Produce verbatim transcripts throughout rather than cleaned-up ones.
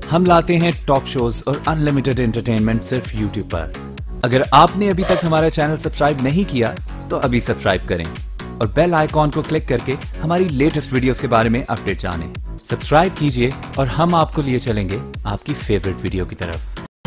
हम लाते हैं टॉक शोज और अनलिमिटेड एंटरटेनमेंट सिर्फ यूट्यूब पर। अगर आपने अभी तक हमारा चैनल सब्सक्राइब नहीं किया तो अभी सब्सक्राइब करें और बेल आइकॉन को क्लिक करके हमारी लेटेस्ट वीडियोस के बारे में अपडेट जानें। सब्सक्राइब कीजिए और हम आपको लिए चलेंगे आपकी फेवरेट वीडियो की तरफ।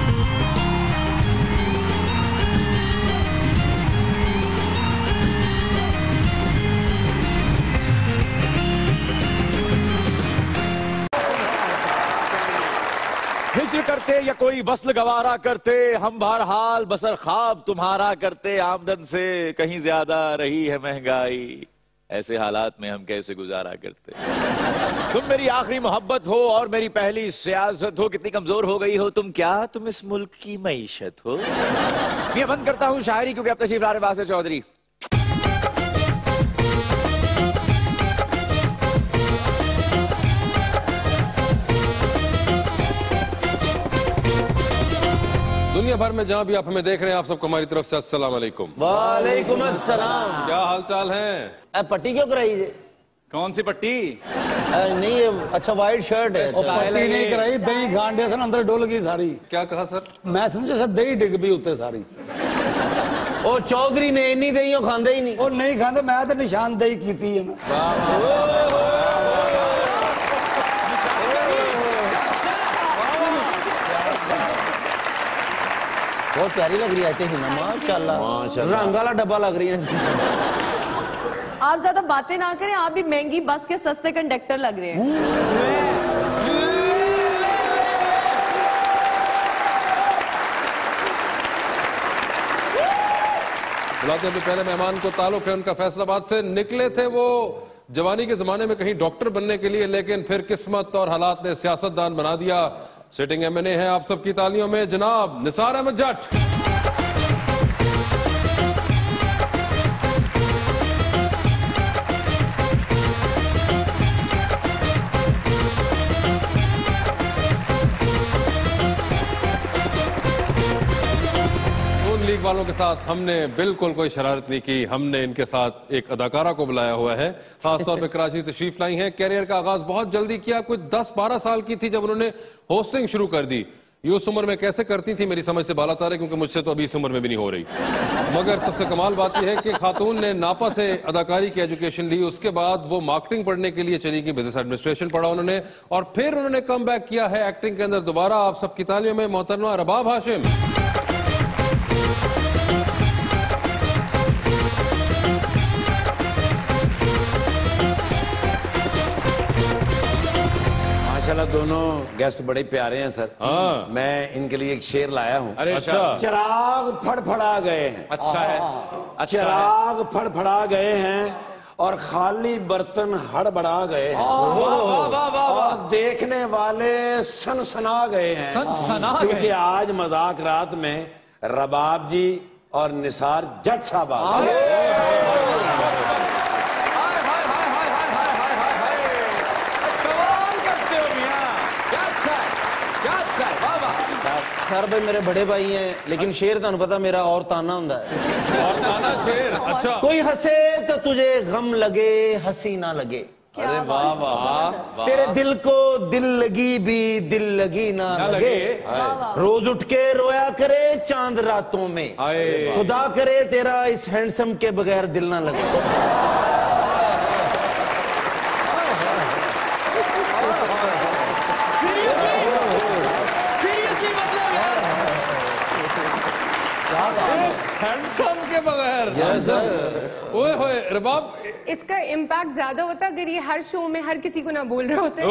हिज्र करते या कोई वस्ल गवारा करते, हम बहरहाल बसर ख्वाब तुम्हारा करते। आमदन से कहीं ज्यादा रही है महंगाई, ऐसे हालात में हम कैसे गुजारा करते। तुम मेरी आखिरी मोहब्बत हो और मेरी पहली सियासत हो। कितनी कमजोर हो गई हो तुम, क्या तुम इस मुल्क की मईशत हो। मैं बंद करता हूँ शायरी क्योंकि अब तशरीफ ला रहे बासिर चौधरी। दुनिया भर में जहाँ भी आप हमें देख रहे हैं, आप सबको हमारी तरफ से अस्सलाम वालेकुम। वालेकुम अस्सलाम। क्या हाल चाल है? पट्टी क्यों कराई है? कौन सी पट्टी? नहीं ये अच्छा वाइट शर्ट है। पट्टी नहीं कराई, दही गांडे से अंदर डोल गई सारी। क्या कहा सर? मैं समझे सर दही डिग भी उत्ते सारी। ओ चौधरी ने इन्नी दही खांदे ही नहीं। ओ नहीं खांदे, मैं तो निशानदेही की थी। बहुत प्यारी लग रही है माशाल्लाह, रंग वाला डब्बा लग रही है। आप ज्यादा बातें ना करें, आप भी महंगी बस के सस्ते कंडक्टर लग रहे हैं। बुलाते हैं पहले मेहमान को। ताल्लुक है उनका फैसलाबाद से। निकले थे वो जवानी के जमाने में कहीं डॉक्टर बनने के लिए, लेकिन फिर किस्मत और हालात ने सियासतदान बना दिया। सिटिंग एम एन ए है आप सबकी तालियों में जनाब निसार अहमद जट। लीग वालों के साथ हमने बिल्कुल कोई शरारत नहीं की। हमने इनके साथ एक अदाकारा को बुलाया हुआ है, खासतौर पे कराची तशरीफ लाई हैं। कैरियर का आगाज बहुत जल्दी किया, कुछ दस बारह साल की थी जब उन्होंने होस्टिंग शुरू कर दी। ये उस उम्र में कैसे करती थी मेरी समझ से बाला तार है, क्योंकि मुझसे तो अभी इस उम्र में भी नहीं हो रही। मगर सबसे कमाल बात यह है कि खातून ने नापा से अदाकारी की एजुकेशन ली, उसके बाद वो मार्केटिंग पढ़ने के लिए चली गई, बिजनेस एडमिनिस्ट्रेशन पढ़ा उन्होंने, और फिर उन्होंने कम बैक किया है एक्टिंग के अंदर दोबारा। आप सबकी तालियों में मोहतरमा रबाब हाशिम। माशाल्लाह दोनों गेस्ट बड़े प्यारे हैं सर। हाँ। मैं इनके लिए एक शेर लाया हूँ। अरे अच्छा। चिराग फड़फड़ा गए हैं। अच्छा है, अच्छा चिराग फड़फड़ा गए हैं और खाली बर्तन हड़बड़ा गए हैं और देखने वाले सनसना गए हैं, सनसना गए। क्योंकि आज मजाक रात में रबाब जी और निसार जट साहब आ गए। सर भाई मेरे बड़े भाई हैं, लेकिन शेर तुहानू पता मेरा और ताना हुंदा है। और ताना शेर। अच्छा। कोई हंसे तो तुझे गम लगे, हंसी ना लगे। अरे वाह वाह वाह। तेरे दिल को दिल लगी भी दिल लगी ना, ना लगे, लगे। रोज उठ के रोया करे चांद रातों में, खुदा करे तेरा इस हैंडसम के बगैर दिल ना लगे। हैंडसम के बगैर। Yes sir. ओए होए रबाब, इसका इम्पैक्ट ज्यादा होता अगर ये हर शो में हर किसी को ना बोल रहे होते।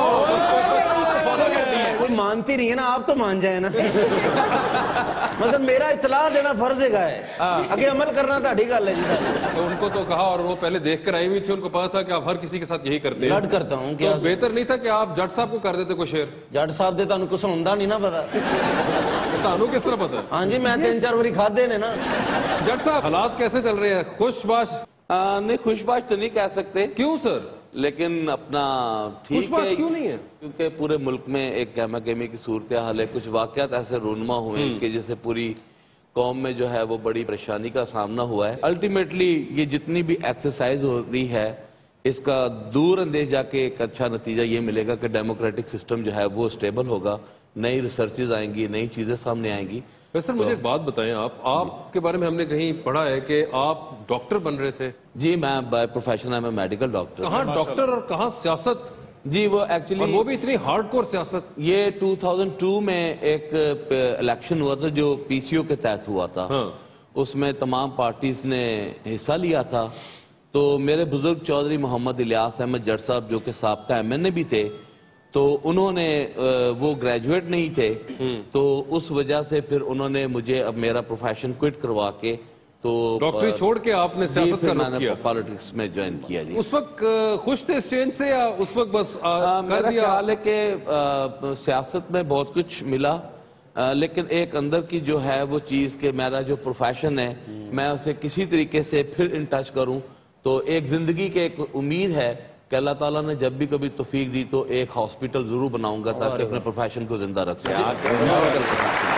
कोई मानती नहीं है ना, आप तो मान जाए ना। मतलब मेरा इतला देना फर्ज है, आगे अमल करना ताड़ी गल है जी। तो उनको तो कहा, और वो पहले देख कर आई हुई थी, उनको पता था कि आप हर किसी के साथ यही करते हैं। जट करता हूँ क्या? तो बेहतर नहीं था कि आप जट साहब को कर देते कोई शेर? जट साहब दे तुहानू कुछ हुंदा नहीं ना पता। तानू किस तरह पता है? हाँ जी, मैं तीन चार बारी खादे ने ना। जट साहब हालात कैसे चल रहे हैं? खुशबाश? नहीं खुशबाश तो नहीं कह सकते। क्यों सर? लेकिन अपना ठीक है। क्यों नहीं है? क्योंकि पूरे मुल्क में एक गहमा गहमी की सूरत हाल है। कुछ वाकयात ऐसे रूनमा हुए कि जिससे पूरी कौम में जो है वो बड़ी परेशानी का सामना हुआ है। अल्टीमेटली ये जितनी भी एक्सरसाइज हो रही है इसका दूर अंदेश जाके एक अच्छा नतीजा ये मिलेगा कि डेमोक्रेटिक सिस्टम जो है वो स्टेबल होगा, नई रिसर्चेज आएंगी, नई चीजें सामने आएंगी। वैसे सर मुझे एक बात बताएं, आप आपके बारे में हमने कहीं पढ़ा है कि आप डॉक्टर बन रहे थे। जी, मैं बाय प्रोफेशन मैं मेडिकल डॉक्टर। कहाँ डॉक्टर और कहाँ सियासत? जी वो एक्चुअली वो भी इतनी हार्डकोर सियासत। ये दो हज़ार दो में एक इलेक्शन हुआ था जो पीसीओ के तहत हुआ था। हाँ। उसमें तमाम पार्टीज ने हिस्सा लिया था। तो मेरे बुजुर्ग चौधरी मोहम्मद इलियास अहमद जट साहब जो कि साबका एमएनए भी थे, तो उन्होंने वो ग्रेजुएट नहीं थे, तो उस वजह से फिर उन्होंने मुझे अब मेरा प्रोफेशन क्विट करवा के तो डॉक्टरी छोड़ के आपने सियासत का रुख किया, पॉलिटिक्स में ज्वाइन किया। जी उस वक्त खुश थे इस चेंज से या उस वक्त बस आ, आ, कर मेरा दिया? ख्याल है कि सियासत में बहुत कुछ मिला, आ, लेकिन एक अंदर की जो है वो चीज कि मेरा जो प्रोफेशन है मैं उसे किसी तरीके से फिर इन टच करूं, तो एक जिंदगी की एक उम्मीद है कि अल्लाह ताला ने जब भी कभी तौफीक दी तो एक हॉस्पिटल जरूर बनाऊंगा ताकि अपने प्रोफेशन को जिंदा रख सकें।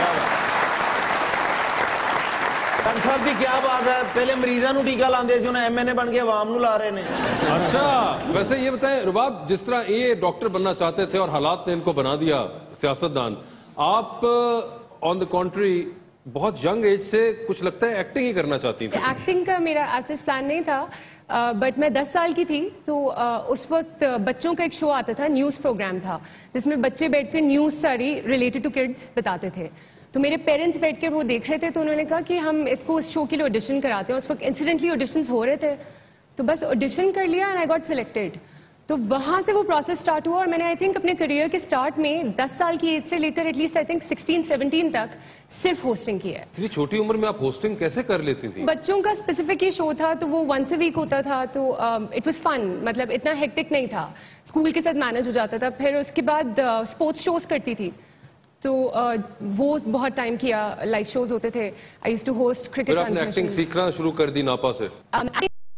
साहब जी क्या बात है, पहले मरीजा नू टीका लांदे सी, हुण एमएनए बन के आवाम नू ला रहे ने। अच्छा, वैसे ये बताएं रुबाब, जिस तरह ये डॉक्टर बनना चाहते थे और हालात ने इनको बना दिया सियासतदान, आप ऑन द कॉन्ट्री बहुत यंग एज से कुछ लगता है एक्टिंग ही करना चाहती थी। एक्टिंग का मेरा ऐसा प्लान नहीं था, बट uh, मैं दस साल की थी तो uh, उस वक्त बच्चों का एक शो आता था, न्यूज़ प्रोग्राम था जिसमें बच्चे बैठ कर न्यूज़ सारी रिलेटेड टू किड्स बताते थे। तो मेरे पेरेंट्स बैठ कर वो देख रहे थे, तो उन्होंने कहा कि हम इसको इस शो के लिए ऑडिशन कराते हैं। उस वक्त इंसिडेंटली ऑडिशंस हो रहे थे, तो बस ऑडिशन कर लिया एंड आई गॉट सिलेक्टेड। तो वहां से वो प्रोसेस स्टार्ट हुआ और मैंने आई थिंक अपने करियर के स्टार्ट में दस साल की एज से लेकर at least I think sixteen seventeen तक सिर्फ होस्टिंग की है। इतनी छोटी उम्र में आप होस्टिंग कैसे कर लेती थी? बच्चों का स्पेसिफिक ये शो था, तो वो वंस अ वीक होता था, तो इट वाज फन, मतलब इतना हेक्टिक नहीं था, स्कूल के साथ मैनेज हो जाता था। फिर उसके बाद स्पोर्ट्स uh, शोज करती थी, तो uh, वो बहुत टाइम किया, लाइव शोज होते थे। I used to host cricket. फिर आपने एक्टिंग सीखना शुरू कर दी नापा से? um,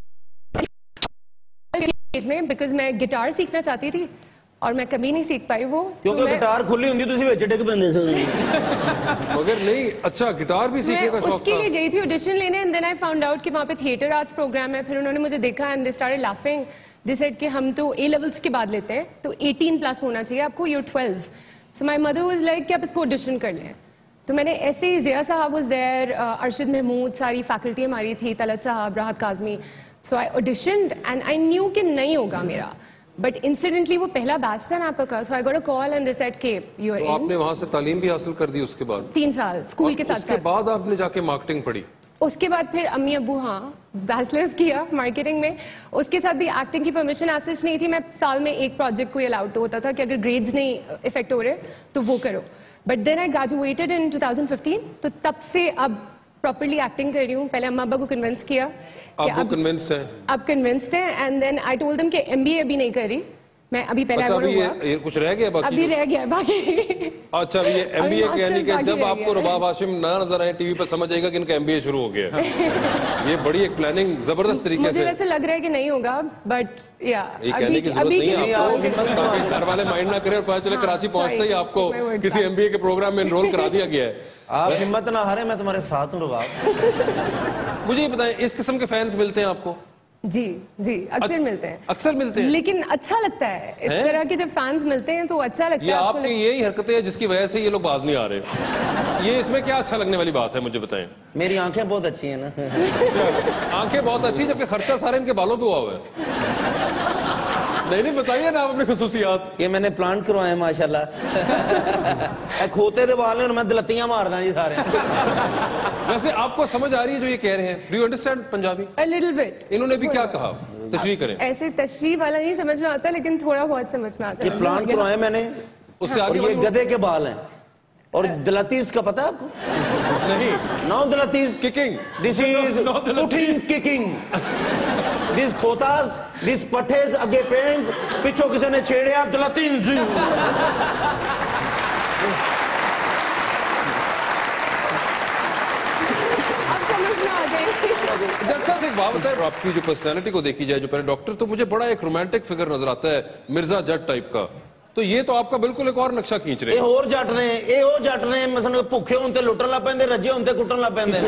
में बिकॉज मैं गिटार सीखना चाहती थी और मैं कभी नहीं सीख पाई वो, क्योंकि तो गिटार खुली हुंदी तुसी विच डिग पैंदे सी। मगर नहीं, अच्छा गिटार भी सीखने का शौक था? उसके लिए गई थी ऑडिशन लेने and then I found out कि वहाँ पे थिएटर आर्ट्स प्रोग्राम है। फिर उन्होंने मुझे देखा and they started laughing. They said कि हम तो ए लेवल्स के बाद लेते हैं, तो एटीन प्लस होना चाहिए आपको, your twelve. So my mother was like कि आप इसको ऑडिशन कर लें। तो मैंने ऐसे ही, जिया साहब वाज देयर, अरशद महमूद, सारी फैकल्टी हमारी थी, Talat sahab, Rahat Kazmi. So I auditioned and I knew कि नहीं होगा मेरा, बट इंसिडेंटली वो पहला बैच था नापा का। So I got a call and they said के यू आर इन। आपने वहां से तालीम भी हासिल कर दी उसके बाद? तीन साल स्कूल के साथ साथ। उसके बाद आपने जाके मार्केटिंग पढ़ी? उसके बाद फिर अम्मी अबू, हाँ, बैचलर्स किया मार्केटिंग में। उसके साथ भी एक्टिंग की परमिशन एसेस नहीं थी। मैं साल में एक प्रोजेक्ट को अलाउड होता था कि अगर ग्रेड्स नहीं इफेक्ट हो रहे तो वो करो। But then I graduated in two thousand fifteen, तो तब से अब प्रॉपर्ली एक्टिंग कर रही हूँ। पहले अम्मा अब्बा को कन्विंस किया, अब कन्विंस्ड है? अब कन्विंस्ड है। And then I told them कि एमबीए अभी नहीं कर रही मैं, अभी पहले अच्छा, अभी ये, ये कुछ रह गया बाकी? अभी रह गया बाकी। अच्छा, ये एमबीए कहने के जब आपको रबाब हाशिम ना नजर आए टीवी पर समझ आएगा कि इनका एमबीए शुरू हो गया है। ये बड़ी एक प्लानिंग जबरदस्त तरीके मुझे से। वैसे लग रहा है कि नहीं होगा, बट या ये कहने की जरूरत नहीं है आपको, घर वाले माइंड ना करें और पता चले हाँ, कराची पहुंचते ही आपको किसी एमबीए के प्रोग्राम में एनरोल करा दिया गया है। आप हिम्मत ना हारे, मैं तुम्हारे साथ हूँ रबाब। मुझे ये बताएं, इस किस्म के फैंस मिलते हैं आपको? जी जी, अक्सर मिलते हैं। अक्सर मिलते हैं, लेकिन अच्छा लगता है इस है? तरह के जब फैंस मिलते हैं तो अच्छा लगता ये है। आपकी लग... यही हरकतें हैं जिसकी वजह से ये लोग बाज नहीं आ रहे। ये इसमें क्या अच्छा लगने वाली बात है, मुझे बताएं। मेरी आंखें बहुत अच्छी हैं ना। आंखें बहुत अच्छी, जबकि खर्चा सारे इनके बालों पे हुआ हुआ है। नहीं नहीं, बताइए ना आप अपनी खुसूसियात। ये मैंने प्लांट करवाए माशाल्लाह। खोते दे वाल और मैं दलत्तियां मारदा जी सारे। वैसे आपको समझ आ रही है जो ये कह रहे हैं? Do you understand Punjabi? A little bit। इन्होंने भी क्या कहा, तशरीह करें। ऐसे तशरीह वाला नहीं समझ में आता, लेकिन थोड़ा बहुत समझ में आता है। ये प्लांट करवाए मैंने, उससे आगे ये गधे के बाल हैं। और दलतीस का पता है आपको? नहीं। नो दलतीस kicking, this is footing kicking, this खोतास, दिस पठेस अगे पेंस, पिछो किसी ने छेड़िया दलतीन जी। जैसा से एक बात बताए, आपकी जो पर्सनैलिटी को देखी जाए, जो पहले डॉक्टर, तो मुझे बड़ा एक रोमांटिक फिगर नजर आता है, मिर्जा जट टाइप का। तो ये तो आपका बिल्कुल एक और नक्शा खींच रहे हैं। ये और जट ने, ये और जट ने मसलन भूखे होते लुटन लग पैंदे, रजे होते कुटन लग पैंदे।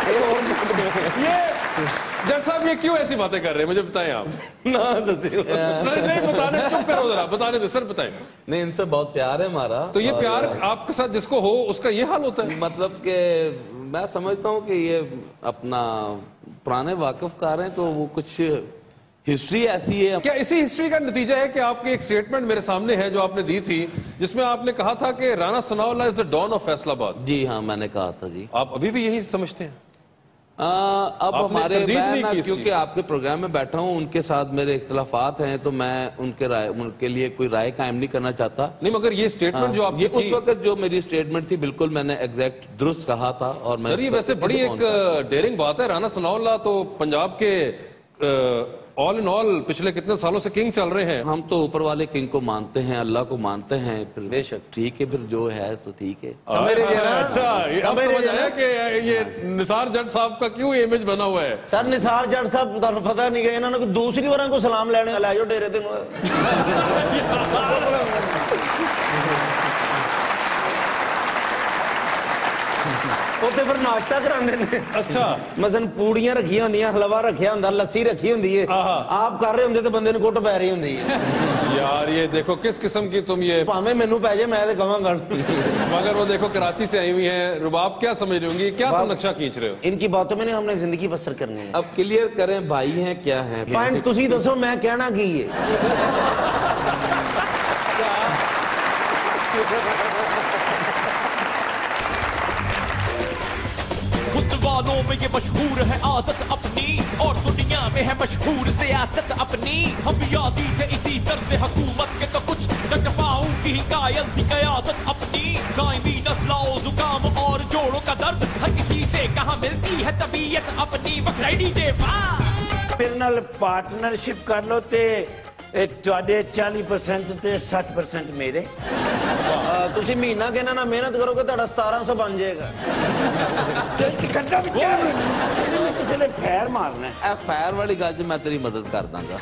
ये जज साहब ये क्यों ऐसी बातें कर रहे हैं, मुझे बताएं आप। ना नहीं नहीं बताने, चुप करो जरा, बताने दे सर, बताएं। नहीं, इनसे बहुत प्यार है हमारा। तो ये प्यार आपके साथ जिसको हो उसका ये हाल होता है? मतलब कि मैं समझता हूँ कि ये अपना पुराने वाकिफकार हैं, तो वो कुछ हिस्ट्री ऐसी है। क्या इसी हिस्ट्री का नतीजा है कि आपकी एक स्टेटमेंट मेरे सामने है जो आपने दी थी, जिसमें आपने कहा था कि Rana Sanaullah is the don of Faisalabad? जी हाँ, मैंने कहा था जी। आप अभी भी यही समझते हैं? आ, अब हमारे मैं क्योंकि आपके प्रोग्राम में बैठा हूँ, उनके साथ मेरे इख्तलाफात हैं, तो मैं उनके राय उनके लिए कोई राय कायम नहीं करना चाहता। नहीं, मगर ये स्टेटमेंट जो आपकी ये उस वक्त जो मेरी स्टेटमेंट थी, बिल्कुल मैंने एग्जैक्ट दुरुस्त कहा था। और मैं सर ये वैसे बड़ी एक डेयरिंग बात है। राणा सनाउल्लाह तो पंजाब के ऑल इन ऑल पिछले कितने सालों से किंग चल रहे हैं। हम तो ऊपर वाले किंग को मानते हैं, अल्लाह को मानते हैं, फिर बेशक ठीक है, फिर जो है तो ठीक है। अच्छा, ये अब समझ आया कि ये निसार जट साहब का क्यों इमेज बना हुआ है। सर निसार जट साहब तुहानू पता नहीं गए, इन्होंने दूसरी बार को सलाम लेने लै जाओ डेरे तेन। उत्ते फिर नाश्ता करांदे ने। अच्छा, मसलन पूड़ियां रखी होंदियां, हलवा रखिया होंदा, लस्सी रखी होंदी है, आप कर रहे होंदे तो बंदे ने कुट पै रही होंदी है। यार ये देखो किस किस्म की तुम ये, भावें मैनू पै जाए मैं तो कहांगा। मगर वो देखो कराची से आई हुई है। रुबाब क्या समझ रही होंगी, क्या तुम नक्शा खींच रहे हो? इनकी बातों में हमने जिंदगी बसर करनी है। अब क्लियर करें भाई हैं क्या है पॉइंट तुसी दसो, मैं कहना की है। वालों में ये मशहूर है आदत अपनी, और दुनिया में है मशहूर सियासत अपनी। हम यादी थे इसी तरह से हुकूमत के, तो कुछ डटपाऊ की कायल थी कयादत अपनी। दायमी नस्लाओ जुकाम और जोड़ों का दर्द, हर किसी से कहाँ मिलती है तबीयत अपनी। बखराइडी जे वाह, फिर नाल पार्टनरशिप कर लो ते चालीस परसेंट ते साठ परसेंट मेरे। तुसी महीना कहना ना मेहनत करोगे तो सतारह सौ बन जाएगा। किसी ने फैर मारना है। फैर वाली गल मैं तेरी मदद कर दांगा।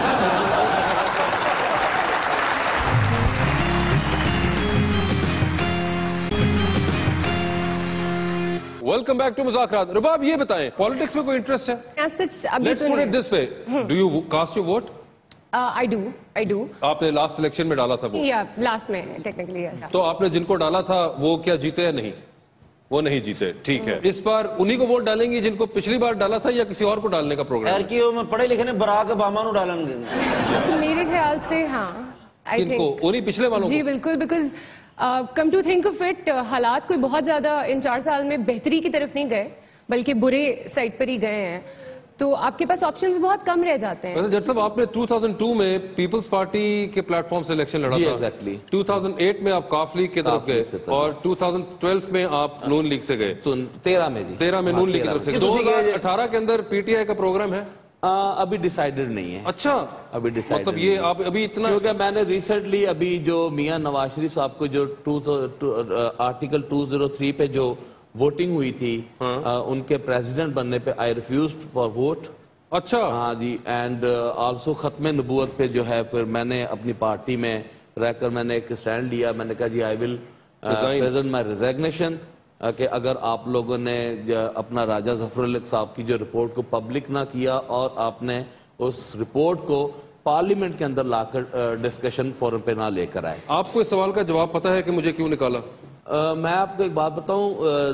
वेलकम बैक टू मज़ाक़ रात। रुबाब ये बताएं, पॉलिटिक्स में कोई इंटरेस्ट है? Let's put it this way. Do you cast your vote? I do I do आपने लास्ट सिलेक्शन में डाला था वो? या लास्ट में टेक्निकली यस। तो आपने जिनको डाला था वो क्या जीते या नहीं? वो नहीं जीते, ठीक है। इस बार उन्हीं को वोट डालेंगे जिनको पिछली बार डाला था, या किसी और को डालने का प्रोग्राम? यार कि मैं पढ़े लिखे ने बराक ओबामा को डालेंगे। तो मेरे ख्याल से हाँ, आई थिंक उन्हीं पिछले वालों जी बिल्कुल। Because come to think of it, हालात कोई बहुत ज्यादा इन चार साल में बेहतरी की तरफ नहीं गए, बल्कि बुरे साइड पर ही गए हैं। तो आपके पास ऑप्शंस बहुत कम रह जाते हैं। वैसे जट साहब आपने दो हज़ार दो में पीपल्स पार्टी के प्लेटफॉर्म से इलेक्शन लड़ा था। एग्जैक्टली। दो हज़ार आठ में आप काफ लीग की तरफ गए, और दो हज़ार बारह में आप नून लीग से गए। तो तेरह में जी तेरह में नून लीग की तरफ से। दो हज़ार अठारह के अंदर पीटीआई का प्रोग्राम है? आ, अभी डिसाइडेड नहीं है। अच्छा, अभी डिसाइडेड मतलब ये आप अभी इतना, क्योंकि मैंने रिसेंटली अभी जो मियां नवाज शरीफ साहब को जो आर्टिकल दो सौ तीन पे जो वोटिंग हुई थी, हाँ? आ, उनके प्रेसिडेंट बनने पे आई रिफ्यूज्ड फॉर वोट। अच्छा, हाँ जी। एंड आल्सो खत्म नबूवत पे जो है फिर मैंने अपनी पार्टी में रहकर मैंने एक स्टैंड लिया। मैंने कहा जी I will present my resignation, कि अगर आप लोगों ने अपना राजा जफर अली साहब की जो रिपोर्ट को पब्लिक ना किया, और आपने उस रिपोर्ट को पार्लियामेंट के अंदर लाकर डिस्कशन फोरम पे ना लेकर आए। आपको इस सवाल का जवाब पता है कि मुझे क्यों निकाला? आ, मैं आपको एक बात बताऊं,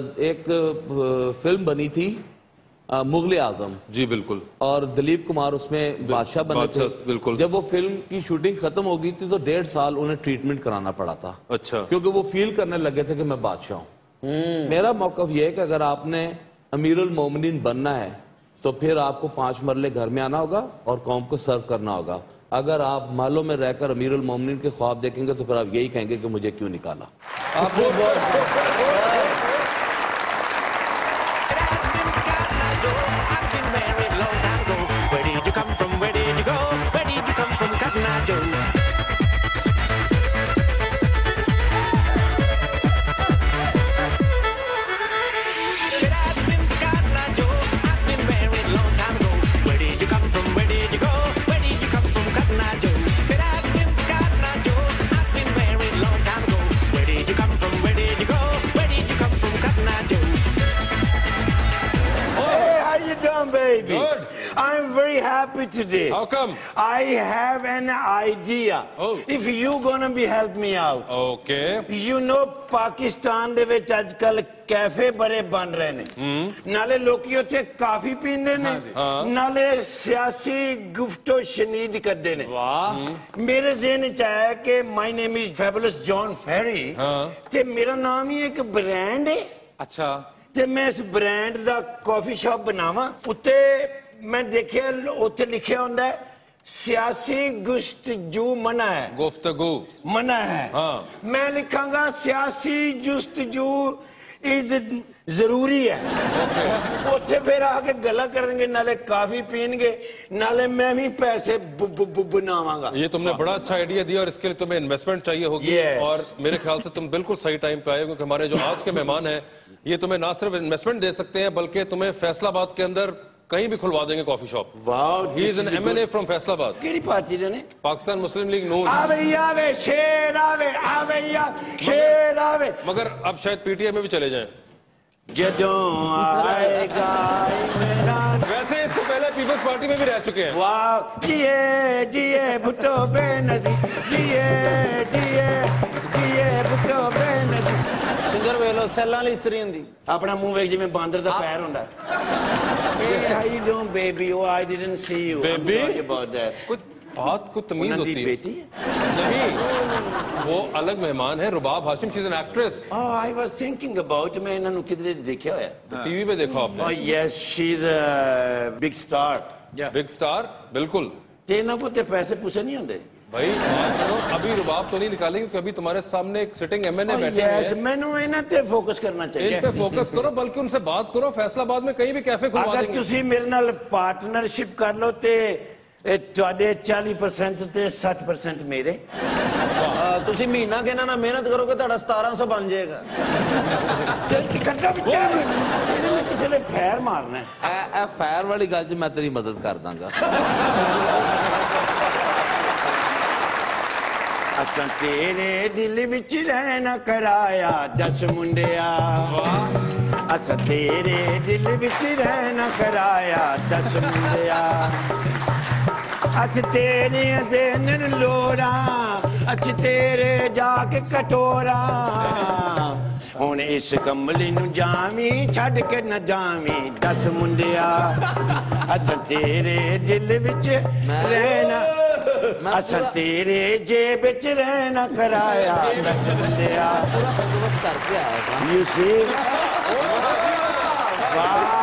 एक फिल्म बनी थी मुगल आजम। जी बिल्कुल। और दिलीप कुमार उसमें बादशाह बने थे। बिल्कुल। जब वो फिल्म की शूटिंग खत्म हो गई थी तो डेढ़ साल उन्हें ट्रीटमेंट कराना पड़ा था। अच्छा। क्योंकि वो फील करने लगे थे कि मैं बादशाह हूँ। मेरा मौकफ ये है कि अगर आपने अमीरुल मोमिनीन बनना है तो फिर आपको पांच मरले घर में आना होगा और कौम को सर्व करना होगा। अगर आप मालों में रहकर अमीरुल मोमिनीन के ख्वाब देखेंगे तो फिर आप यही कहेंगे कि मुझे क्यों निकाला। today. How come? I have an idea. Oh. If you gonna be help me out. Okay. You know Pakistan ਦੇ ਵਿੱਚ ਅੱਜ ਕੱਲ ਕੈਫੇ ਬੜੇ ਬਣ ਰਹੇ ਨੇ ਨਾਲੇ ਲੋਕੀ ਉੱਥੇ ਕਾਫੀ ਪੀਂਦੇ ਨੇ ਨਾਲੇ ਸਿਆਸੀ ਗੁਫ਼ਤੋ ਸ਼ਨੀਦ ਕਰਦੇ ਨੇ ਵਾਹ ਮੇਰੇ ਜ਼ਿਹਨ ਚ ਆਇਆ ਕਿ my name is fabulous John Ferry ਤੇ ਮੇਰਾ ਨਾਮ ਹੀ ਇੱਕ ਬ੍ਰਾਂਡ ਹੈ ਅੱਛਾ ਤੇ ਮੈਂ ਇਸ ਬ੍ਰਾਂਡ ਦਾ ਕਾਫੀ ਸ਼ਾਪ ਬਣਾਵਾਂ ਉੱਤੇ ਮੈਂ ਦੇਖਿਆ ਉੱਥੇ ਲਿਖਿਆ ਹੁੰਦਾ ਹੈ सियासी गुफ्तगू मना है गुफ्तगू मना है हाँ। मैं लिखांगा सियासी गुफ्तगू इज जरूरी है उत्थे फिर आके गला करेंगे नाले काफी पीएंगे नाले मैं भी पैसे बनावांगा। ये तुमने बड़ा अच्छा आइडिया दिया और इसके लिए तुम्हें इन्वेस्टमेंट चाहिए होगी yes. और मेरे ख्याल से तुम बिल्कुल सही टाइम पे आए क्योंकि हमारे जो आज के मेहमान हैं ये तुम्हें ना सिर्फ इन्वेस्टमेंट दे सकते हैं बल्कि तुम्हें फैसलाबाद के अंदर कहीं भी खुलवा देंगे coffee shop. Wow he is an MNA from Faisalabad. केड़ी पार्टी दे ने? पाकिस्तान मुस्लिम लीग नून। आवे आवे शेर आवे आवे या शेर आवे मगर अब शायद पीटीआई में भी चले जाएं। जदों आएगा मेरा वैसे इससे पहले पीपल्स पार्टी में भी रह चुके हैं। वाह जिए जिए भुट्टो बेनजीर जिए जिए जिए भुट्टो बेनजीर सिंगर वेलो सैलां वाली स्त्री हुंदी अपना मुंह वेख जिवें बांदर दा पैर हुंदा। Hey, how you doing, baby? Oh, I didn't see you. Baby? I'm sorry about that. कुछ बात कुछ तमीज होती है। बेटी? नहीं, वो अलग मेहमान है रबाब Hashim, she's an actress. Oh, I was thinking about मैं इन्हें किधर देखा है? टीवी पे देखा आपने? Oh yes, she's a big star. Yeah. Big star, बिल्कुल। तेना को ते पैसे पूछे नहीं होंगे। भाई सुनो अभी रुबाब तो नहीं निकालेंगे क्योंकि अभी तुम्हारे सामने एक सिटिंग एमएनए बैठे हैं। यस मैंने इन्हें ते फोकस करना चाहिए। इन पे फोकस करो बल्कि उनसे बात करो फैसलाबाद में कहीं भी कैफे खुलवा देंगे। अगर तुसी मेरे नाल पार्टनरशिप कर लो ते ਤੁਹਾਡੇ चालीस परसेंट ਤੇ साठ परसेंट ਮੇਰੇ ਤੁਸੀਂ ਮਹੀਨਾ ਕਿੰਨਾ ਨਾ ਮਿਹਨਤ ਕਰੋਗੇ ਤੁਹਾਡਾ सतारह सौ ਬਣ ਜਾਏਗਾ। ਤੇ ਕੱਟਾ ਵਿਚਾਰ ਇਹਨੇ ਕਿਸੇ ਨੇ ਫੈਰ ਮਾਰਨਾ ਹੈ ਐ ਐ ਫੈਰ ਵਾਲੀ ਗੱਲ 'ਚ ਮੈਂ ਤੇਰੀ ਮਦਦ ਕਰ ਦਾਂਗਾ। ਅਸਾਂ ਤੇਰੇ ਦਿਲ ਵਿੱਚ ਰਹਿਣਾ ਕਰਾਇਆ ਦਸ ਮੁੰਡਿਆ ਅਸਾਂ ਤੇਰੇ ਦਿਲ ਵਿੱਚ ਰਹਿਣਾ ਕਰਾਇਆ ਦਸ ਮੁੰਡਿਆ ਅੱਜ ਤੇਰੇ ਦੇਨ ਲੋੜਾ ਅੱਜ ਤੇਰੇ ਜਾ ਕੇ ਕਟੋਰਾ ਹੁਣ ਇਸ ਕਮਲੀ ਨੂੰ ਜਾਮੀ ਛੱਡ ਕੇ ਨਾ ਜਾਮੀ ਦਸ ਮੁੰਡਿਆ ਅਸਾਂ ਤੇਰੇ ਦਿਲ ਵਿੱਚ ਰਹਿਣਾ असल तेरे जेब च रहना कराया दस बंदिया करके आया था। You see? Wow.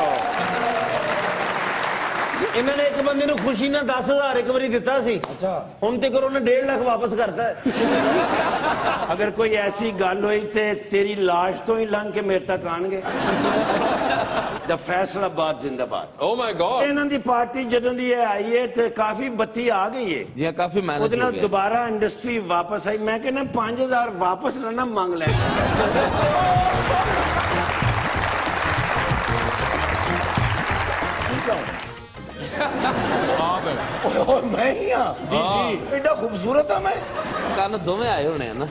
इन्होंने एक बंदे ਨੂੰ खुशी ना दस हजार एक बारी दिता सी। अच्छा ਹੁਣ ਤੇ ਕਰੋ ਨੇ डेढ़ लाख वापस करता है। अगर कोई ऐसी गल हुई ते तेरी लाश तो ही लंघ के मेरे तक आणगे। द फैसलाबाद जिंदाबाद। Oh my God। इन्हां दी पार्टी जदों दी आई है ते काफी बत्ती आ गई है। जी काफी मैनेज हो गया। दोबारा इंडस्ट्री वापस आई मैं कहना पांच हजार वापस ना मांग ले। मैं ही हाँ जी जी एडा खूबसूरत है मैं कान दोवें आए होने ना।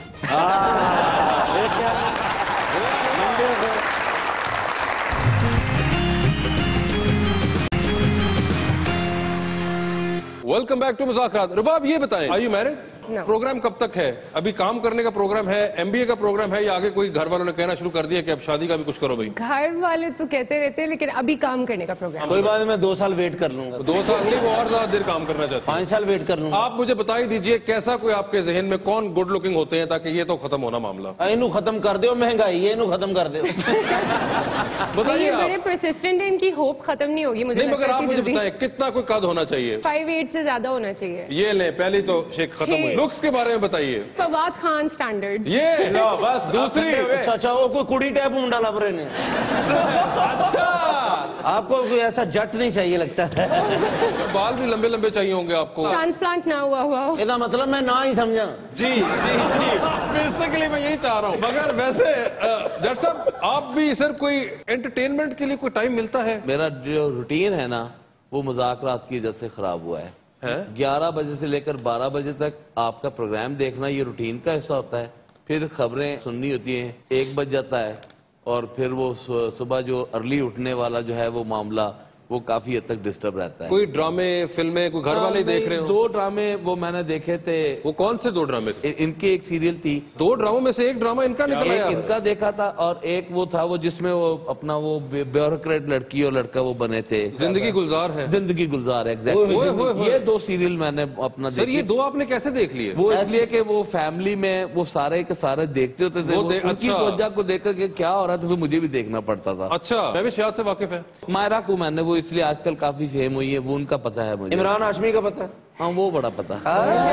वेलकम बैक टू मज़ाक़ रात। रबाब ये बताएं are you married? No. Programme कब तक है? अभी काम करने का प्रोग्राम है, एमबीए का प्रोग्राम है या आगे कोई घर वालों ने कहना शुरू कर दिया कि अब शादी का भी कुछ करो भाई? घर वाले तो कहते रहते हैं लेकिन अभी काम करने का प्रोग्राम। कोई बात नहीं मैं दो साल वेट कर लूंगा। दो साल नहीं वो और ज्यादा देर काम करना चाहते हैं। पाँच साल वेट कर लूंगा। आप मुझे बता ही दीजिए कैसा कोई आपके जहन में कौन गुड लुकिंग होते हैं ताकि ये तो खत्म होना मामला। इनू खत्म कर दो महंगाई ये इनू खत्म कर दो। बताइए बड़े परसिस्टेंट है इनकी होप खत्म नहीं होगी मुझे। नहीं मगर आप मुझे बताएं कितना कोई कद होना चाहिए? फाइव एट से ज्यादा होना चाहिए। ये ले पहली तो शेख खत्म हुई। लुक्स के बारे में बताइए। फवाद खान स्टैंडर्ड। ये बस दूसरी। अच्छा अच्छा वो कोई कुड़ी टाइप मुंडा लब रहे ने। अच्छा आपको कोई ऐसा जट नहीं चाहिए लगता है। बाल भी लंबे लंबे चाहिए होंगे आपको। ट्रांसप्लांट ना हुआ हुआ। इसका मतलब मैं ना ही समझा। जी जी जी बेसिकली मैं यही चाह रहा हूँ। मगर वैसे जट साहब आप भी सर कोई एंटरटेनमेंट के लिए कोई टाइम मिलता है? मेरा जो रूटीन है ना वो मज़ाक़ रात की वजह से खराब हुआ है। ग्यारह बजे से लेकर बारह बजे तक आपका प्रोग्राम देखना ये रूटीन का हिस्सा होता है। फिर खबरें सुननी होती हैं, एक बज जाता है और फिर वो सुबह जो अर्ली उठने वाला जो है वो मामला वो काफी हद तक डिस्टर्ब रहता है। कोई ड्रामे फिल्में कोई घर वाले देख रहे हो? दो ड्रामे वो मैंने देखे थे। वो कौन से दो ड्रामे थे? इनकी एक सीरियल थी। दो ड्रामों में से एक ड्रामा इनका निकल आया। इनका देखा था और एक वो था वो जिसमें वो अपना वो ब्यूरोक्रेट लड़की और लड़का वो बने थे। जिंदगी गुलजार है। जिंदगी गुलजार है, एग्जैक्टली। ये दो सीरियल मैंने अपना सर ये दो आपने कैसे देख लिए? वो इसलिए कि वो फैमिली में वो सारे के सारे देखते होते थे, उनकी वजह को देखकर के क्या हो रहा था तो मुझे भी देखना पड़ता था। अच्छा, मैं भी शायद से वाकिफ है। मायरा को मैंने वो इसलिए आजकल काफी फेम हुई है, वो उनका पता है मुझे। इमरान हाशमी का पता है? हाँ वो बड़ा पता है।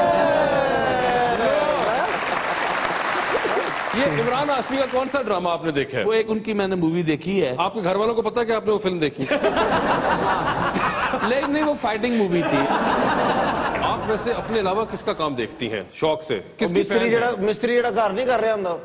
ये इमरान हाशमी का कौन सा ड्रामा आपने देखा है? वो एक उनकी मैंने मूवी देखी है। आपके घर वालों को पता है कि आपने वो फिल्म देखी? लेकिन नहीं, वो फाइटिंग मूवी थी। आप वैसे अपने अलावा किसका काम देखती हैं शौक से? किसकी मिस्त्री जड़ा मिस्त्री जड़ा घर नहीं कर रहा होंदा।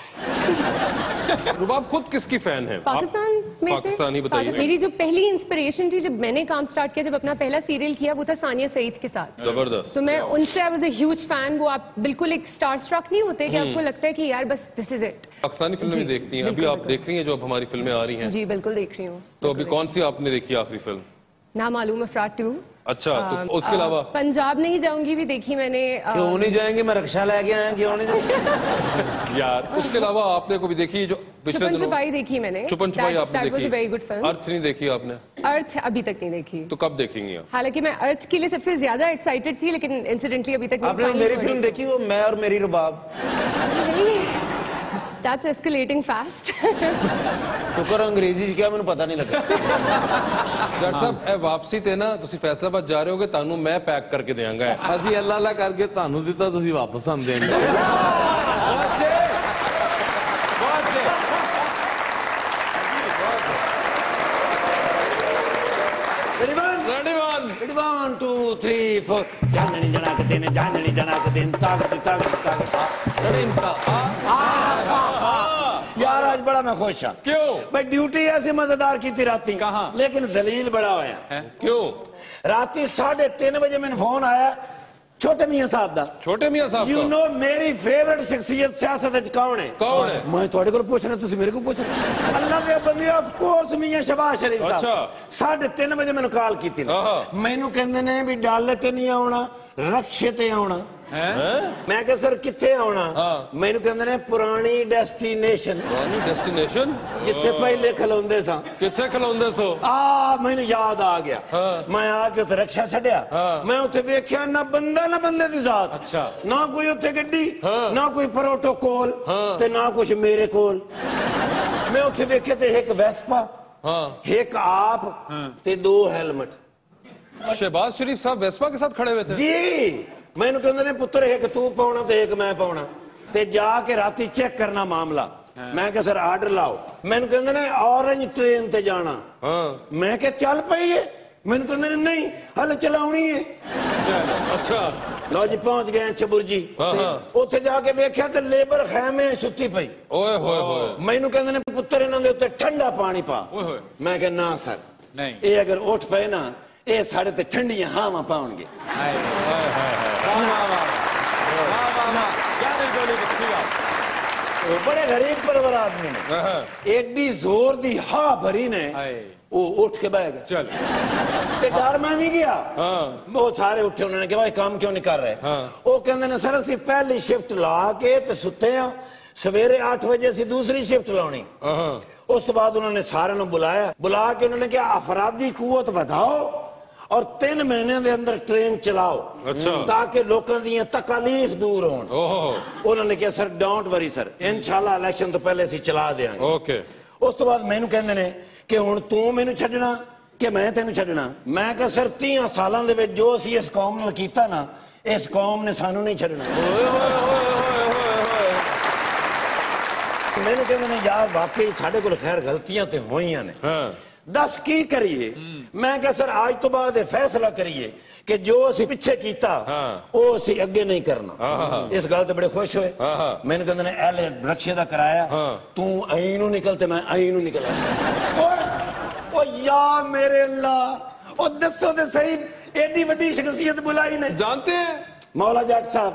रुबाब खुद किसकी फैन है? पाकिस्तान में पाकिस्तानी बताइए। मेरी जो पहली इंस्पिरेशन थी जब मैंने काम स्टार्ट किया, जब अपना पहला सीरियल किया, वो था सानिया सईद के साथ। जबरदस्त। तो मैं उनसे I was a huge fan. वो आप बिल्कुल एक स्टार स्ट्रक नहीं होते कि आपको लगता है कि यार बस दिस इज इट। पाकिस्तानी फिल्में भी देखती हैं? अभी आप देख रही हैं जो अब हमारी फिल्में आ रही हैं? जी बिल्कुल देख रही हूँ। तो अभी कौन सी आपने देखी आखिरी फिल्म? ना मालूम अफराद टू। अच्छा, तो उसके अलावा? पंजाब नहीं जाऊंगी भी देखी मैंने। क्यों नहीं जाएंगे? मैं रक्षा लेके आया, क्यों नहीं जाएंगे यार? उसके अलावा आपने कोई देखी जो पिछले चुपन दिनों? छुपाई देखी मैंने। चुपन छुपाई आपने देखी? Very good film. अर्थ नहीं देखी आपने? अर्थ अभी तक नहीं देखी। तो कब देखेंगी आप? हालांकि मैं अर्थ के लिए सबसे ज्यादा एक्साइटेड थी, लेकिन इंसिडेंटली अभी तक आपने मेरी फिल्म देखी, वो मैं और मेरी रबाब? That's escalating fast. शुक्र अंग्रेजी क्या मैंने पता नहीं लगा। डॉक्टर साहब ए वापसी ते ना तुसी फैसलाबाद जा रहे होगे, तानू मैं पैक करके देंगा। ਅਸੀਂ ਅੱਲਾ ਅੱਲਾ ਕਰਕੇ ਤੁਹਾਨੂੰ ਦਿੱਤਾ, ਤੁਸੀਂ ਵਾਪਸ ਹਮ ਦੇਂਗੇ। बहुत से बहुत से Ready one, ready one. ready one, two, three, four. जाननी जना के दिन, जाननी जना के दिन, ताकत ताकत ताकत। अरे इनका यार आज बड़ा मैं खुश हाँ। क्यों? भाई ड्यूटी ऐसी मजेदार की थी राती। कहाँ? लेकिन जलील बड़ा होया है। क्यों? राती साढ़े तीन बजे मैंने फोन आया छोटे मियां साहब दा। छोटे मियां साहब यू नो मेरी फेवरेट शख्सियत सियासत विच कौन है? कौन है? मैं थोड़े को पूछना, तुसी मेरे को पूछ रहे। अल्लाह के बंदे ऑफ कोर्स मियां शहबाज शरीफ साहब। अच्छा। साढ़े तीन बजे मैंने कॉल की थी। मैनू कहंदे ने भी डाले ते नहीं आउणा, रक्षे ते आउणा। मैं कहा सर किथे आउणा? मैनू कहंदे ने पुरानी डेस्टिनेशन। पुरानी डेस्टिनेशन जिथे पहले खलोंदे सा। किथे खलोंदे सो? आ मैनू याद आ गया। मैं आके उते रक्षा छड्या। मैं उते वेख्या ना बंदा ना बंदे दी जात। अच्छा। ना कोई उते गड्डी, ना कोई प्रोटोकॉल, ते ना कुछ मेरे कोल। मैं उते वेख्या ते एक वेस्पा, एक आप ते दो हेलमेट। शहबाज शरीफ साहब वेस्पा के साथ खड़े हुए थे? जी। मैनू कहंदे ने पुत्र एक तू पाउणा ते एक मैं पाउणा, ते जाके राती चेक करना मामला। मैं कहा सर आर्डर लाओ। मैनू कहंदे ने ऑरेंज ट्रेन ते जाना। मैं कहा चल पई है। मैनू कहंदे ने नहीं हल चलाउणी है। अच्छा। लो जी पहुंच गए चबुरजी। उत्थे जाके वेख्या ते लेबर खैमे सुत्ती पई। ओए होए होए। मैनू कहंदे ने पुत्र इन्हां दे उत्ते ठंडा पानी पा। मैं कहा ना सर नहीं, ये अगर उठ पे ना ये साढ़े ते ठंडियां हावां पाउणगे। बड़े गरीब परवर आदमी ने एडी जोर दी हा भरी ने वो उठ के बह गए। चल ते डर मैं भी गया। वो सारे उठे, उन्होंने कहा भाई काम क्यों नहीं कर रहे? वो कहंदे ने सर असि पहली शिफ्ट ला के ते सुते आ, सवेरे आठ बजे असि दूसरी शिफ्ट लाउणी। उस तो बाद उन्होंने सारे नु बुलाया, बुला के उन्होंने कहा अफरादी कुवत वधाओ और तीन महीने के अंदर ट्रेन चलाओ। अच्छा। ताकि लोगों दी तकलीफ दूर होन। उन्होंने कहा सर डोंट वरी सर, इंशाल्लाह इलेक्शन तो पहले असीं चला देंगे। ओके। उस तो बाद मैनू कहंदे ने कि हुण तू मैनू छड्डना कि मैं तेनू छड्डना? मैं कहा सर तीह सालां दे विच जो असीं इस कौम नाल कीता ना, इस कौम ने सानू नहीं छड्डना। मैनू कहंदे ने यार वाकई साडे कोल खैर गलतियां ते होईयां ने, दस की करिए? मैं कहा सर आज तो बाद फैसला करिए कि जो असी पिछे कीता वो असी अगे नहीं करना। इस गल ते बड़े खुश होए। मैंने कहंदे ने एले रक्षे दा कराया, तू आई नू निकल ते मैं आई नू निकल। ओ या मेरे अल्लाह, ओ दसो ते सही एडी वड्डी शख्सियत बुलाई ने। जानते हैं मौला जाट साहब?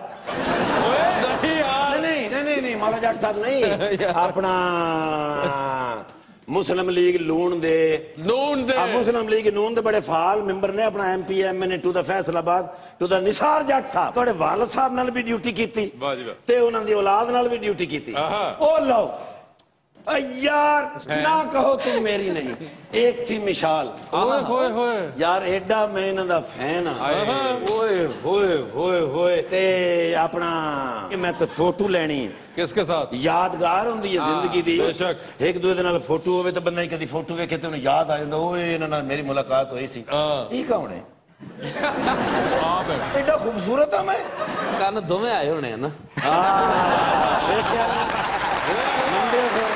नहीं नहीं नहीं नहीं मौला जाट साहब नहीं, अपना मुस्लिम लीग लून दे नून दे मुस्लिम लीग नून दे बड़े फाल मेंबर ने अपना एम पी एम ने to the Faisalabad to the Nisar Jat sahib थोड़े वालद साहब नाल भी ड्यूटी कीती ते उन्हां दी औलाद नाल भी ड्यूटी कीती ओ लो यार ना कहो तुम मेरी नहीं एक थी मिसाल होए होए होए यार एडा मैं इन्हां दा फैन हां ओए होए होए होए ते अपना मैं तो फोटो लेनी है किसके साथ यादगार होंदी है जिंदगी दी एक दूसरे नाल फोटो होवे तो बंदा ही कदी फोटो वेखे ते उन्हें याद आ जांदा ओए इन्हां नाल मेरी मुलाकात हुई सी ई कौन है आप है एडा खूबसूरत है मैं कान दोवें आए होने हैं ना हां देखया मंदे फिर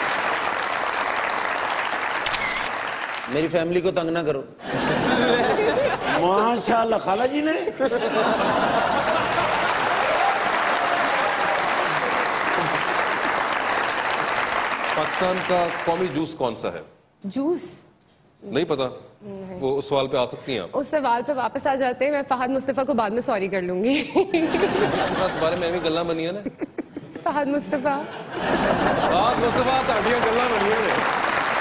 मेरी फैमिली को तंग ना करो माशाल्लाह खाला जी ने पाकिस्तान का कौमी जूस कौन सा है? जूस नहीं पता नहीं। वो उस सवाल पे आ सकती हैं आप? उस सवाल पे वापस आ जाते हैं। मैं फहद मुस्तफा को बाद में सॉरी कर लूंगी। उसके बारे में भी गल्ला बनी है ना फहद मुस्तफा फहद मुस्तफा ताड़ियां गल्ला बनी है।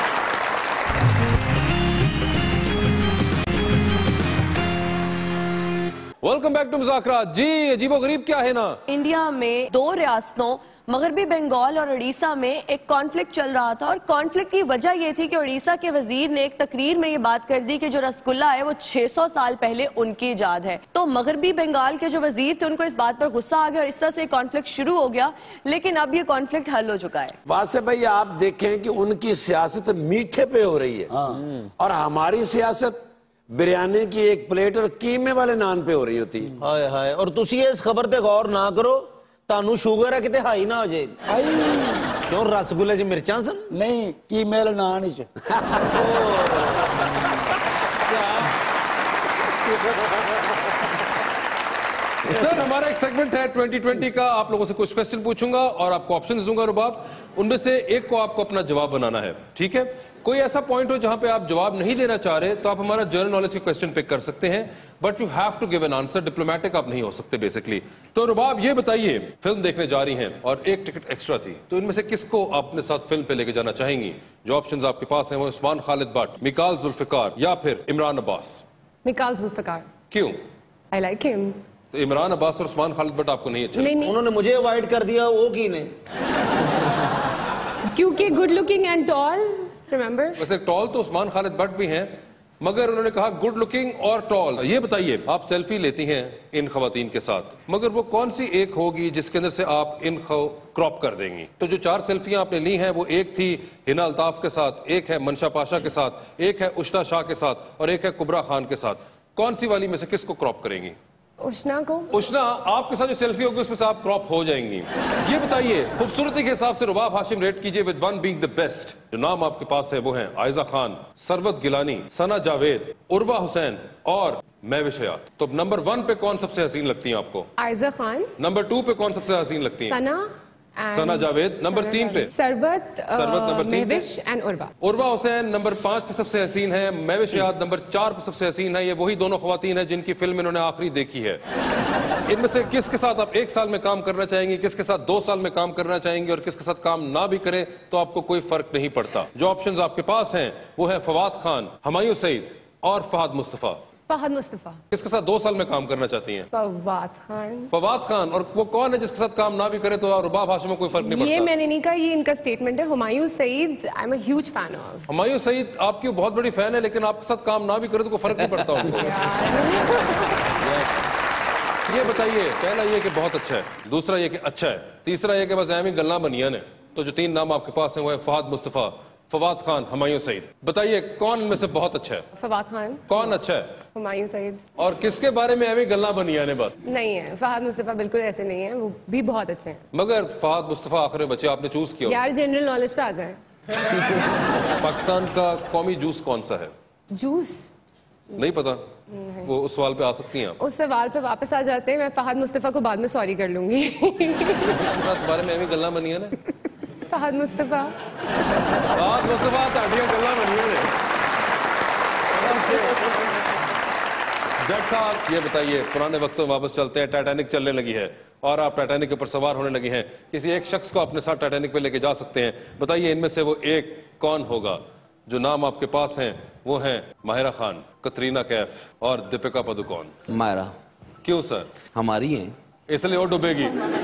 वेलकम बैक टू मज़ाक़ रात। जी अजीबो गरीब क्या है ना, इंडिया में दो रियासतों मगरबी बंगाल और उड़ीसा में एक कॉन्फ्लिक्ट चल रहा था और कॉन्फ्लिक्ट की वजह यह थी कि उड़ीसा के वजीर ने एक तकरीर में ये बात कर दी कि जो रसगुल्ला है वो छह सौ साल पहले उनकी इजाद है। तो मगरबी बंगाल के जो वजीर थे उनको इस बात पर गुस्सा आ गया और इस तरह से कॉन्फ्लिक्ट शुरू हो गया, लेकिन अब ये कॉन्फ्लिक्ट हल हो चुका है। वासे भाई आप देखें कि उनकी सियासत मीठे पे हो रही है और हमारी सियासत बिरयानी की एक प्लेट और कीमे वाले नान पे हो रही होती है। हाय हाय और तुसी इस खबर ते गौर ना करो, तानू शुगर है किते हाई ना हो जाए। क्यों रसगुल्ले च मिर्चां सन? नहीं कीमे वाले नान च। सर हमारा एक सेगमेंट है ट्वेंटी ट्वेंटी का, आप लोगों से कुछ क्वेश्चन पूछूंगा और आपको ऑप्शंस दूंगा रुबाब, उनमें से एक को आपको अपना जवाब बनाना है, ठीक है? कोई ऐसा पॉइंट हो जहां पे आप जवाब नहीं देना चाह रहे तो आप हमारा जनरल नॉलेज के क्वेश्चन पिक कर सकते हैं, but you have to give an answer. Diplomatic आप नहीं हो सकते बेसिकली। तो रुबाब ये बताइए, फिल्म देखने जा रही हैं और एक टिकट एक्स्ट्रा थी, तो इनमें से किसको आप अपने साथ फिल्म पे लेके जाना चाहेंगी? जो ऑप्शंस आपके पास हैं वो उस्मान खालिद भट्ट, मिकाल जुल्फिकार या फिर इमरान अब्बास। मिकाल जुल्फिकार। क्यों? I like him. तो इमरान अब्बास और उस्मान खालिद भट्ट आपको नहीं अच्छे? नहीं, नहीं। उन्होंने मुझे अवॉइड कर दिया, वो की ने? क्योंकि good looking and tall. Remember, वैसे टॉल तो उस्मान खालिद भट्ट भी हैं, मगर उन्होंने कहा गुड लुकिंग और टॉल। ये बताइए, आप सेल्फी लेती हैं इन खवातीन के साथ, मगर वो कौन सी एक होगी जिसके अंदर से आप इन क्रॉप कर देंगी? तो जो चार सेल्फियां आपने ली हैं वो एक थी हिना अल्ताफ के साथ, एक है मनशा पाशा के साथ, एक है उष्णा शाह के साथ और एक है कुबरा खान के साथ। कौन सी वाली में से किसको क्रॉप करेंगी? उष्णा को। उष्णा आपके साथ जो सेल्फी होगी उसमें से आप क्रॉप हो जाएंगी। ये बताइए, खूबसूरती के हिसाब से रबाब हाशिम रेट कीजिए with one being the best. जो नाम आपके पास है वो हैं आयजा खान, सरवत गिलानी, सना जावेद, उर्वा हुसैन और महविश हयात। तो नंबर वन पे कौन सबसे हसीन लगती है आपको? आयजा खान। नंबर टू पे कौन सबसे हसीन लगती है? सना। सना जावेद। नंबर तीन पे सरवत, सरवत नंबर तीन पे, महविश एंड उर्वा। उर्वा हुसैन नंबर पांच पे सबसे हसीन है, महविश हयात नंबर चार पे सबसे हसीन है। ये वही दोनों खवातीन हैं जिनकी फिल्म इन्होंने आखिरी देखी है। इनमें से किसके साथ आप एक साल में काम करना चाहेंगे, किसके साथ दो साल में काम करना चाहेंगे और किसके साथ काम ना भी करें तो आपको कोई फर्क नहीं पड़ता। जो ऑप्शंस आपके पास हैं वो है फवाद खान, हुमायूं सईद और फहद मुस्तफा। फहद मुस्तफा। किसके साथ दो साल में काम करना चाहती हैं? फवाद खान। फवाद खान। और वो कौन है जिसके साथ काम ना भी करे तो रुबाब हाशिम में कोई फर्क नहीं पड़ता? ये मैंने नहीं कहा, ये इनका स्टेटमेंट है। Humayun Saeed I am a huge fan of. Humayun Saeed आपकी बहुत बड़ी फैन है, लेकिन आपके साथ काम ना भी करे तो कोई फर्क नहीं पड़ता उनको। ये बताइए, पहला ये कि बहुत अच्छा है, दूसरा ये कि अच्छा है, तीसरा ये कि बस एमी गल्ला बनियान है। तो जो तीन नाम आपके पास हैं वो है फहद मुस्तफा, फवाद खान, हुमायूं सईद। बताइए कौन में से बहुत अच्छा है? फवाद खान। कौन अच्छा है? हुमायूं सईद। और किसके बारे में एमी गल्ला बनियान है? बस नहीं है, फहद मुस्तफा बिल्कुल ऐसे नहीं है, वो भी बहुत अच्छे हैं। मगर फहद मुस्तफा आखिर बच्चे आपने चूज किया। यार जनरल नॉलेज पे आ जाए। पाकिस्तान का कौमी जूस कौन सा है? जूस नहीं पता? नहीं। वो उस सवाल पे आ सकती हैं आप? उस सवाल पे वापस आ जाते हैं। मैं फहद मुस्तफा को बाद में सॉरी कर लूंगी। उसके साथ बारे में एमी गल्ला बनियान है। फहद मुस्तफा फहद मुस्तफा ताड़ियां गल्ला बनियान है। जज साहब ये बताइए, पुराने वक्तों में वापस चलते हैं। टाइटैनिक चलने लगी है और आप टाइटैनिक के ऊपर सवार होने लगे हैं। किसी एक शख्स को अपने साथ टाइटैनिक पे लेके जा सकते हैं। बताइए इनमें से वो एक कौन होगा? जो नाम आपके पास हैं वो हैं माहिरा खान, कतरीना कैफ और दीपिका पादुकोण। मायरा। क्यों सर? हमारी हैं इसलिए वो डूबेगी।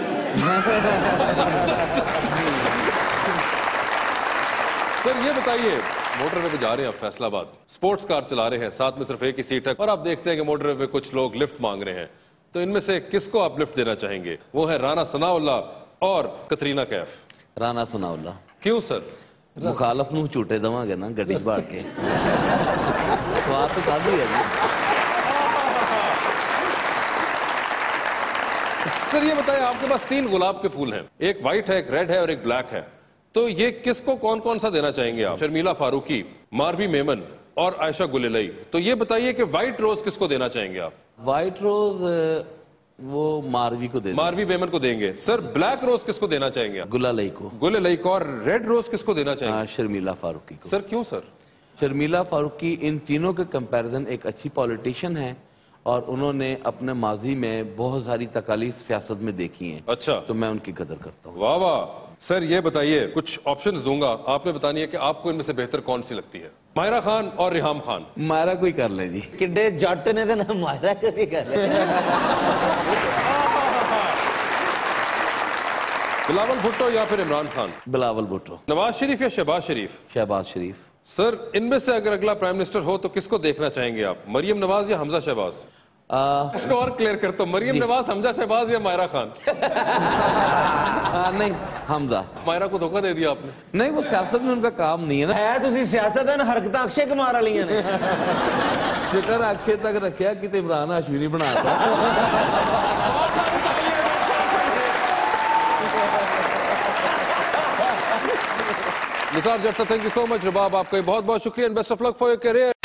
सर ये बताइए, मोटरवे पे जा रहे हैं आप फैसलाबाद, स्पोर्ट्स कार चला रहे हैं, साथ में सिर्फ एक ही सीट है और आप देखते हैं कि मोटरवे पे कुछ लोग लिफ्ट मांग रहे हैं, तो इनमें से किसको आप लिफ्ट देना चाहेंगे? वो है राना सनाउल्लाह और कतरीना कैफ। राना सनाउल्लाह। क्यों सर? मुखालफ नूं झूठे दवांगे ना गड्डी बाड़ के। स्वाद तो काफी है जी। सर ये बताइए, आपके पास तीन गुलाब के फूल हैं, एक व्हाइट है, एक रेड है और एक ब्लैक है, तो ये किसको कौन कौन सा देना चाहेंगे आप? शर्मिला फारूकी, मारवी मेमन और आयशा गुलेलई। तो ये बताइए कि व्हाइट रोज किसको देना चाहेंगे आप? व्हाइट रोज वो मारवी को दे मारवी मेमन को देंगे। सर ब्लैक रोज किसको देना चाहेंगे आप? गुलेलई को। गुलेलई को। और रेड रोज किसको देना चाहेंगे? शर्मिला फारूकी को। सर क्यों सर? शर्मिला फारूकी इन तीनों के कंपैरिजन एक अच्छी पॉलिटिशियन है और उन्होंने अपने माजी में बहुत सारी तकालीफ सियासत में देखी हैं। अच्छा। तो मैं उनकी कदर करता हूँ। वाह वाह। सर ये बताइए, कुछ ऑप्शंस दूंगा, आपने बतानी है कि आपको इनमें से बेहतर कौन सी लगती है, माहिरा खान और रिहाम खान। माहिरा को ही कर ले जी। किड्डे जट ने तो माहिरा को भी कर ले। बिलावल भुट्टो या फिर इमरान खान? बिलावल भुट्टो। नवाज शरीफ या शहबाज शरीफ? शहबाज शरीफ। सर इनमें से अगर अगला प्राइम मिनिस्टर हो तो किसको देखना चाहेंगे आप, मरियम नवाज या हमजा शहबाज? इसको और क्लियर करता हूं, मरियम नवाज, हमजा शहबाज या माहिरा खान? आ, नहीं, हमजा। माहिरा को धोखा दे दिया आपने। नहीं, वो सियासत में उनका काम नहीं है ना। है तुसी सियासत है ना, हरकत अक्षय कुमार वाली ने। शिकर अक्षय तक रखा कि इमरान हाशमी नहीं बनाता। निसार जब, thank you so much Rabab, आपका बहुत बहुत शुक्रिया and best of luck for your career.